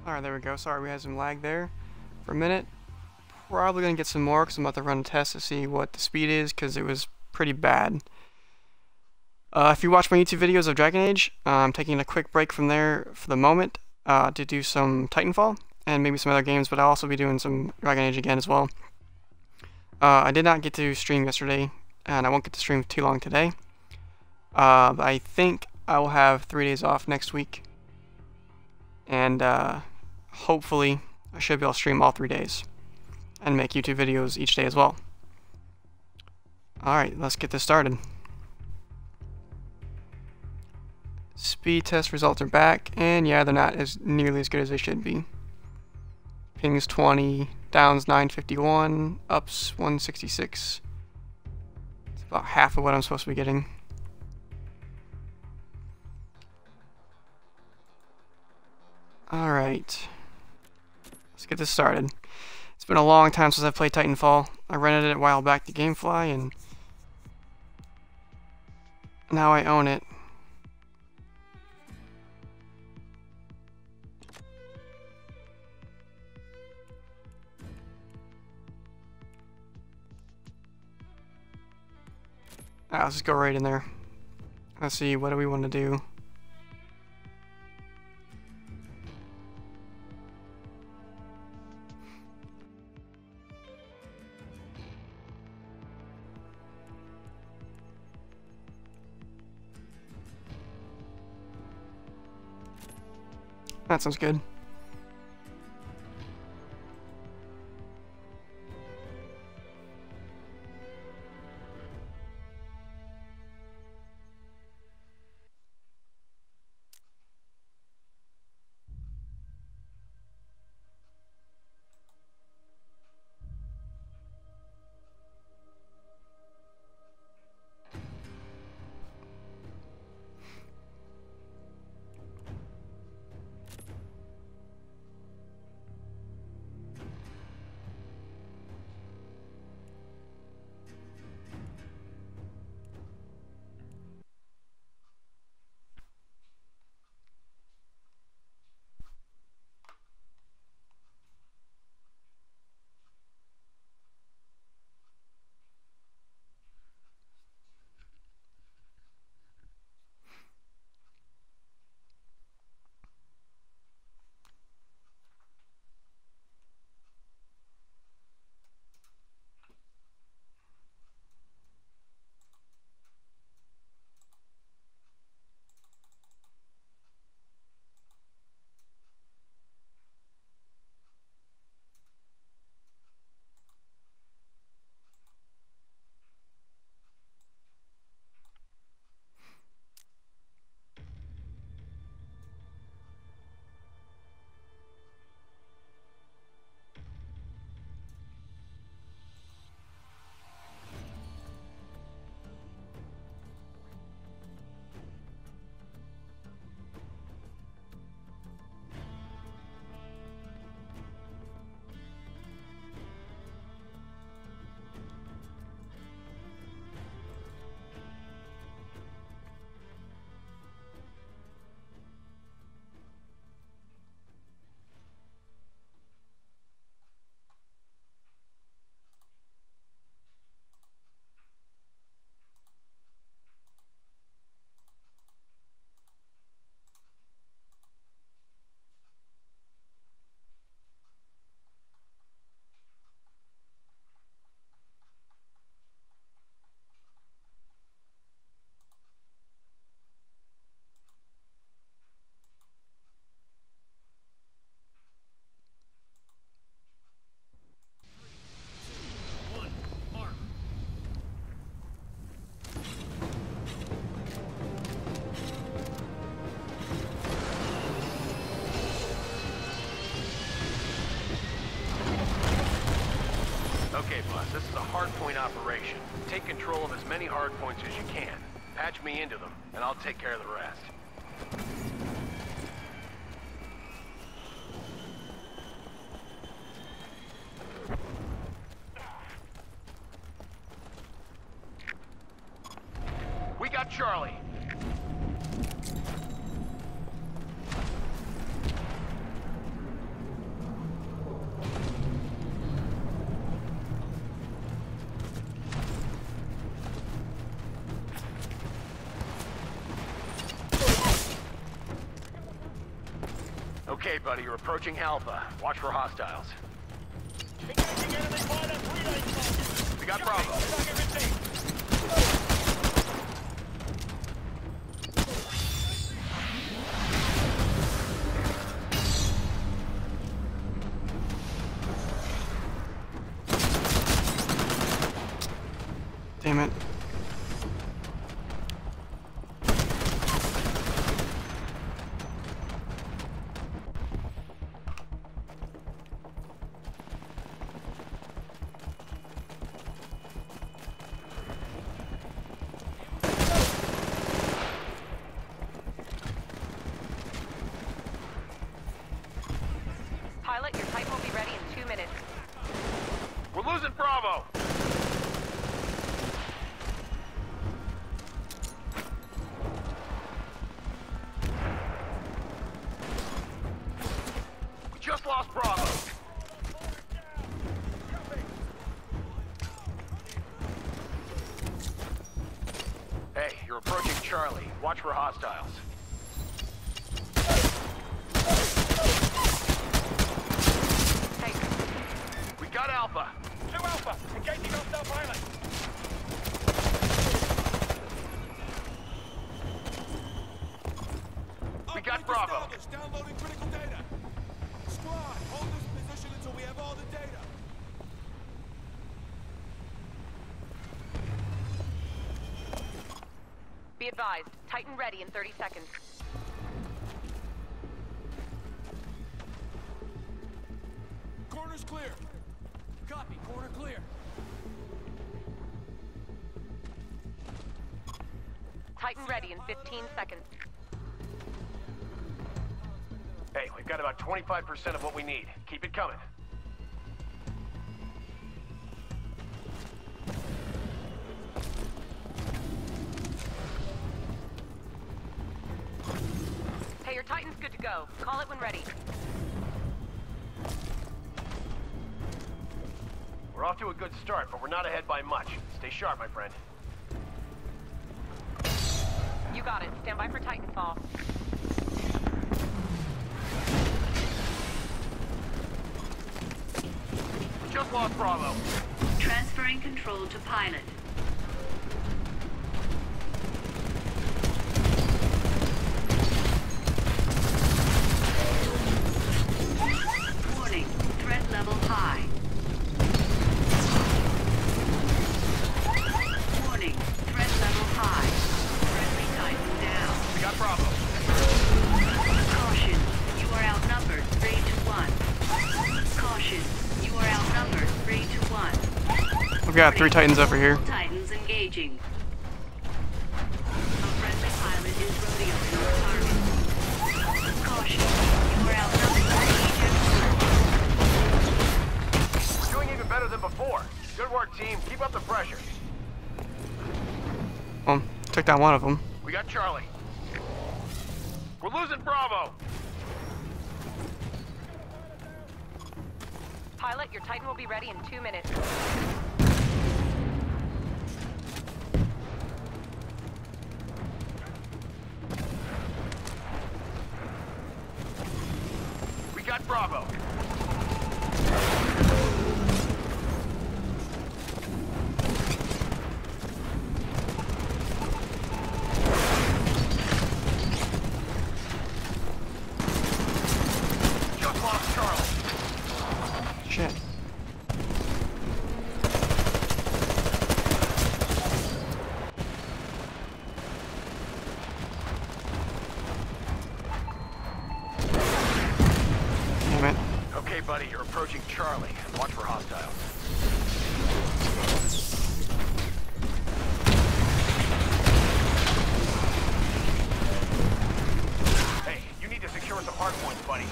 Alright, there we go. Sorry we had some lag there for a minute. Probably going to get some more because I'm about to run a test to see what the speed is because it was pretty bad. If you watch my YouTube videos of Dragon Age, I'm taking a quick break from there for the moment to do some Titanfall and maybe some other games, but I'll also be doing some Dragon Age again as well. I did not get to stream yesterday, and I won't get to stream too long today. But I think I will have 3 days off next week, and hopefully I should be able to stream all 3 days and make YouTube videos each day as well. Alright, let's get this started. Speed test results are back, and yeah, they're not as nearly as good as they should be. Pings 20, downs 951, ups 166. It's about half of what I'm supposed to be getting. Alright, let's get this started. It's been a long time since I've played Titanfall. I rented it a while back to Gamefly, and now I own it. Let's just go right in there. Let's see, what do we want to do? That sounds good. Okay, boss, this is a hardpoint operation. Take control of as many hardpoints as you can. Patch me into them, and I'll take care of the rest. We got Charlie. Okay, buddy, you're approaching Alpha. Watch for hostiles. We got Bravo. Damn it. Pilot, your Titan will be ready in 2 minutes. We're losing Bravo. We just lost Bravo. Hey, you're approaching Charlie. Watch for hostiles. Hey, We got Alpha. 2 Alpha, engaging hostile pilot. We got Bravo. Downloading critical data. Squad, hold this position until we have all the data. be advised. Titan ready in 30 seconds. Corner's clear. Copy, corner clear. Titan ready in 15 seconds. Hey, we've got about 25% of what we need. Keep it coming. Hey, your Titan's good to go. Call it when ready. We're off to a good start, but we're not ahead by much. Stay sharp, my friend. You got it. Stand by for Titanfall. We just lost Bravo. Transferring control to pilot. Warning, threat level high. Warning, threat level high. Friendly Titan down. We got Bravo. Caution, you are outnumbered 3 to 1. Caution, you are outnumbered 3 to 1. We've got 3 Titans over here. Titans engaging. A friendly pilot is rodeoing our target. Caution, you are outnumbered 3 to 1. We're doing even better than before. Good work, team. Keep up the pressure. Took down one of them. We got Charlie. We're losing Bravo. Pilot, your Titan will be ready in 2 minutes. We got Bravo. Just lost Charlie. Shit. Damn it. Okay, buddy, you're approaching Charlie. Watch for hostiles. Hey, you need to secure some hard points, buddy.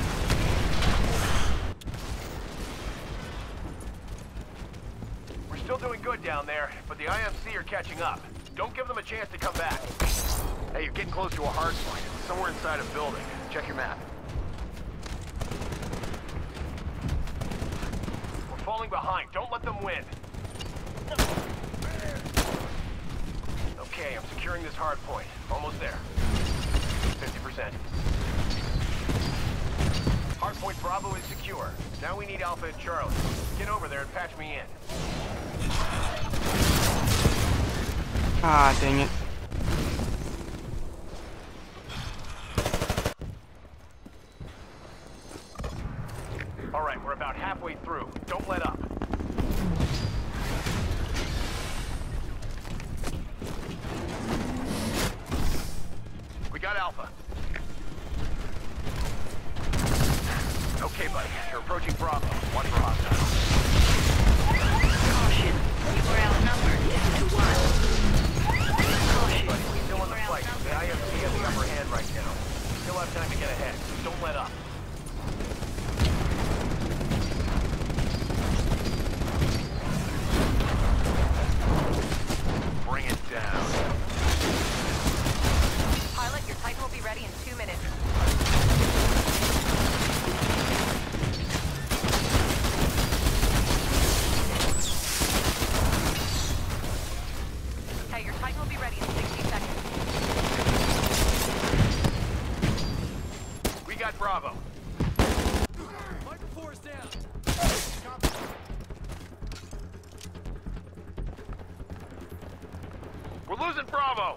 We're still doing good down there, but the IMC are catching up. Don't give them a chance to come back. Hey, you're getting close to a hard point. Somewhere inside a building. Check your map. We're falling behind. Don't let them win. Okay, I'm securing this hard point. Almost there. 50%. Bravo is secure. Now we need Alpha and Charlie. Get over there and patch me in. Ah, dang it. Alright, we're about halfway through. Don't let up. We got Alpha. Okay, buddy. You're approaching Bravo. Watch for hostiles. Caution. You are outnumbered 10 to 1. Caution. Buddy, we're still in the You are fight. The outnumbered IFC has the upper hand right now. We still have time to get ahead. Don't let up. Bring it down. Pilot, your Titan will be ready in 2 minutes. Okay, your Titan will be ready in 60 seconds. We got Bravo. Micro 4 is down. We're losing Bravo.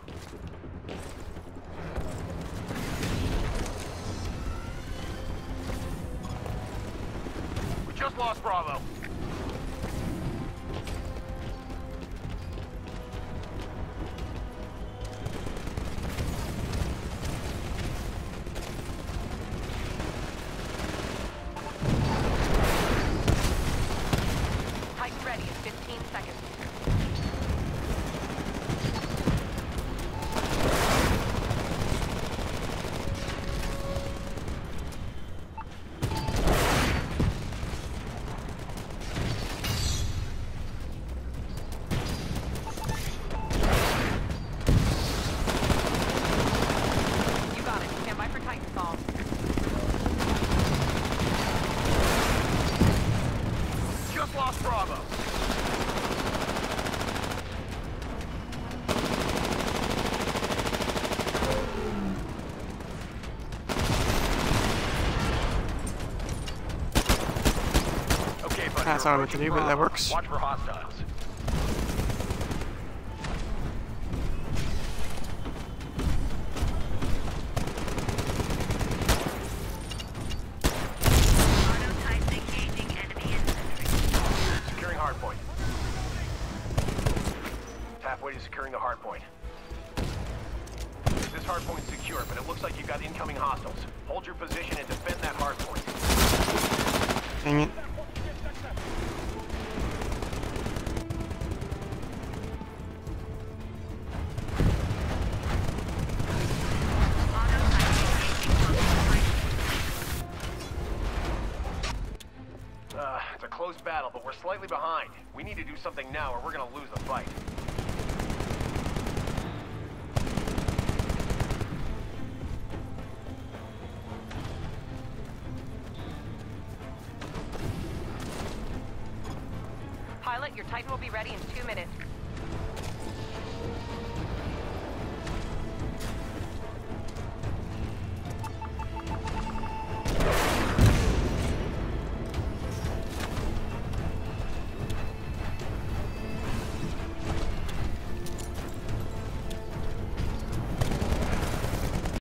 We just lost Bravo. Titan ready in 15 seconds. You got it. Stand by for Titanfall. Just lost Bravo. Okay, buddy. That's you're not what to do, but that Bravo. works. Watch for hostiles. Auto Titan engaging enemy infantry. Securing hardpoint. Halfway to securing the hardpoint. This hardpoint's secure, but it looks like you've got incoming hostiles. Hold your position and defend that hardpoint. Dang it. Auto Titan engaging close. It's a close battle, but we're slightly behind. We need to do something now or we're gonna lose the fight. Pilot, your Titan will be ready in 2 minutes.